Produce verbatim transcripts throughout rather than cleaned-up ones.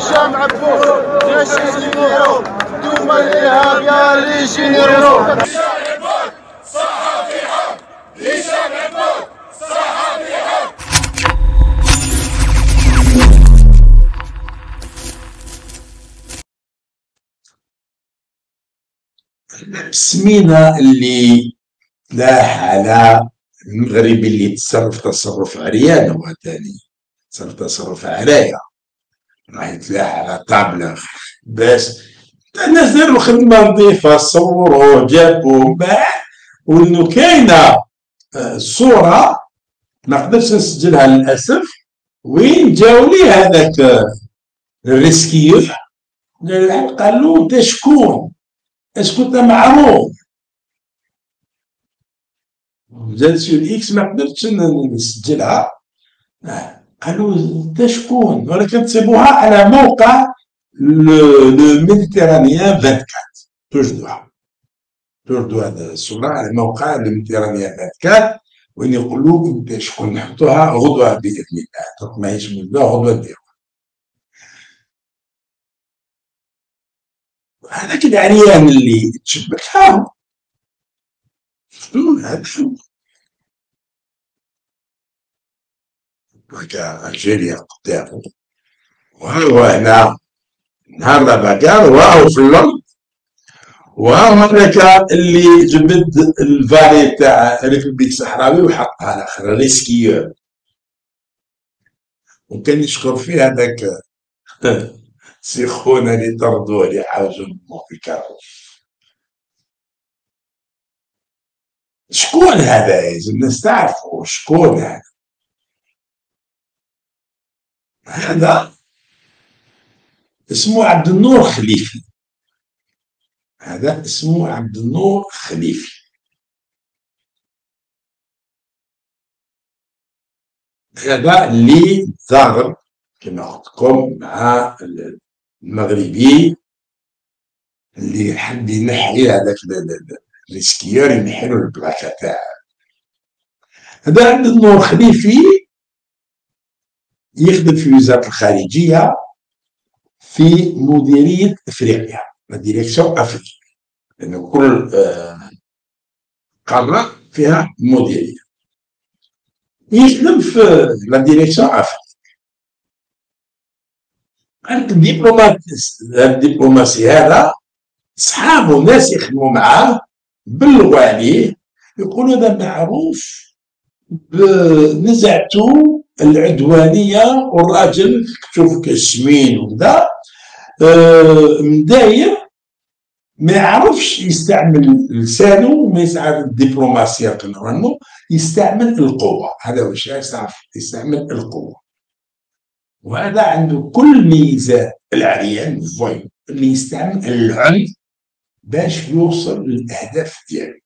هشام عبود جيش جينيرو دوما الارهاب يا لي جينيرو. هشام عبود صحفي حق، هشام عبود صحفي حق. السمينة اللي لاح على المغربي اللي تصرف تصرف عريان، هو ثاني تصرف تصرف عرايا، راح يتلاح على طابلة باش الناس داروا الخدمة نظيفة، صوروه جابوه من بعد، وإنه كاينة صورة ما قدرتش نسجلها للأسف، وين جاو ليه هذاك الريسكيو قال له أنت شكون؟ اسكو انت معروف؟ جات سور اكس ما قدرتش نسجلها، قالوا انت شكون؟ ولكن تصيبوها على موقع لو ميديتيرانيان أربعة وعشرين، توجدوها توجدوا هذه الصورة على موقع لو ميديتيرانيان أربعة وعشرين، وين يقولوا انت شكون؟ نحطوها غدوة بإذن الله، دونك ماهيش موجودة غدوة نديروها. هذاك العريان اللي تشبك ها هو شنو هذا؟ هكا الجيريا قدامه، وهو هنا نهار لاباكار، وهو في الارض، وهو هذاك اللي جبد الفالي تاع ريبوبليك الصحراوي وحطها على اخر ريسكيور، وكان يشكر فيه هذاك سي خونا اللي طردوه اللي حاجوا في الكارو. شكون هذا؟ يجب الناس تعرفوا شكون هذا. هذا اسمه عبد النور خليفي، هذا اسمه عبد النور خليفي. هذا اللي ظهر كما قلت لكم مع المغربي اللي حب ينحي هذاك الريسكيور، ينحي له البلاكه تاعه. هذا عبد النور خليفي يخدم في وزارة الخارجية في مديرية افريقيا، لا ديريكسيون افريقيا، لأن كل قارة فيها مديرية. يخدم في لا ديريكسيون افريقيا. هذاك الدبلوماسي هذا صحابو ناس يخدموا معاه بلغوا عليه، يقولوا هذا معروف بنزعته العدوانية، والراجل تشوف كسمين وكذا مداير، ما يعرفش يستعمل لسانه وما يسعى الدبلوماسية كنظنوا، يستعمل القوة. هذا واش يعرف يستعمل القوة، وهذا عنده كل ميزات العريان فوي اللي يستعمل العنف باش يوصل للأهداف ديالو.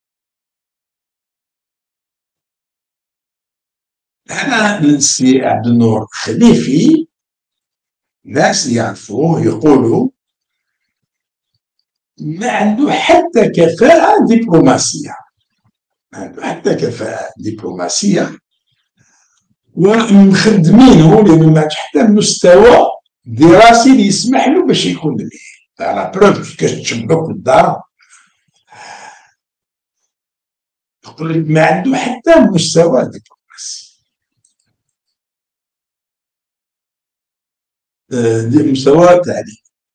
هذا السي عبد النور خليفي ناس يعرفوه يقولوا ما عنده حتى كفاءة دبلوماسية، ما عنده حتى كفاءة دبلوماسية، ومخدمينه لأنه ما عندش حتى مستوى دراسي اللي يسمح له باش يكون ليه. على بروف كيفاش تشبك الدار، يقول لك ما عنده حتى مستوى دبلوماسي، دي مستوى تعليم.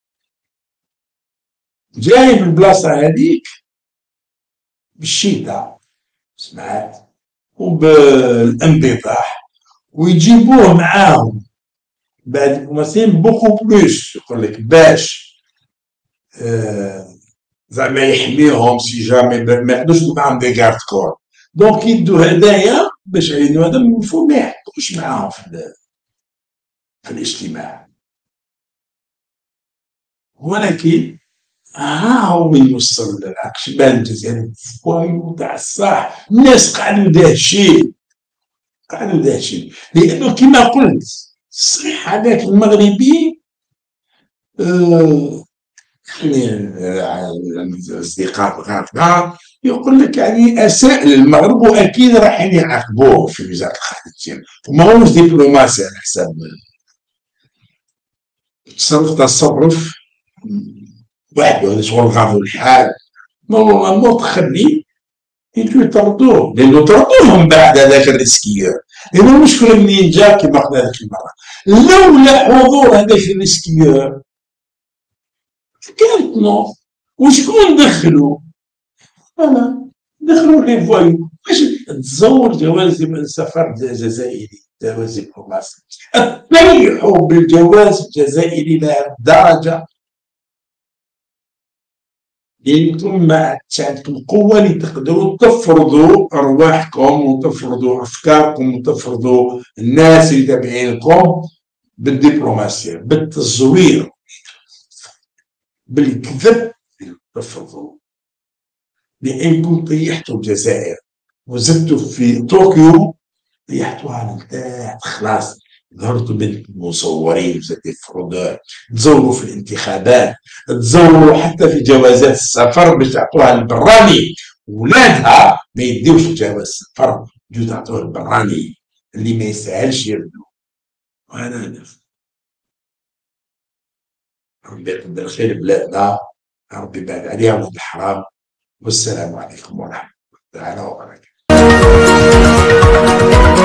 جاي من البلاصة هذيك بالشتاء سمعت وبالانبطاح، ويجيبوه معاهم بعد دبلوماسيين بوكو بلوس، يقول لك باش آه زعما يحميهم سي جامي ما يقدروش يكون معاهم دي كارت كور، دونك يدو هدايا باش يعينوا هذا المفروض ما يحطوش معاهم في, في الاجتماع. ولكن ها هو من يوصل للعكشبان الجزائري فوايو تاع الصح، الناس قاعدين داهشين قاعدين داهشين، لأنه كما قلت صحيح هذاك المغربي آه يعني الأصدقاء الغارقة يقول لك يعني أساء للمغرب، وأكيد رايحين يعاقبوه في وزارة الخارجية، وما هوش دبلوماسي على حساب تصرف تصرف واحد ولا شغل غاضو الحال نورمالمون تخلي يجيو يطردوه، لانه طردوهم بعد هذاك الريسكيور، لانه المشكله منين جا كيما قلنا هذيك المره، لولا حضور هذاك الريسكيور كانت نو. وشكون دخلوا؟ انا دخلوا لي فوايو باش تزور جواز السفر الجزائري، جواز دبلوماسي، طيحوا بالجواز الجزائري لهذه الدرجه لأنتم ما عندكم قوة اللي تقدروا تفرضوا أرواحكم وتفرضوا أفكاركم وتفرضوا الناس اللي تابعينكم بالدبلوماسية، بالتزوير، بالكذب تفرضوا، لأنكم طيحتوا الجزائر وزدتوا في طوكيو طيحتوها لتحت خلاص، ظهرتوا بنت المصورين وزاد فرودور، تزوروا في الانتخابات، تزوروا حتى في جوازات السفر باش تعطوها للبراني، ولادها ما يديوش جواز السفر يجوا تعطوه للبراني اللي ما يسهلش يردو. وانا نفس ربي يقدر خير بلادنا، ربي يبعد عليها ولاد الحرام، والسلام عليكم ورحمة الله تعالى وبركاته.